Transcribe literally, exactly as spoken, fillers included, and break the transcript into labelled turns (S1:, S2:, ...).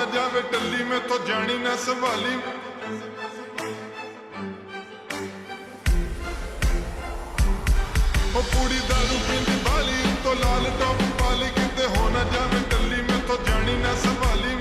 S1: ना जावे टल्ली में तो जानी ना संभाली। ओ पूरी दारू पींदी बाली तो लाल टॉप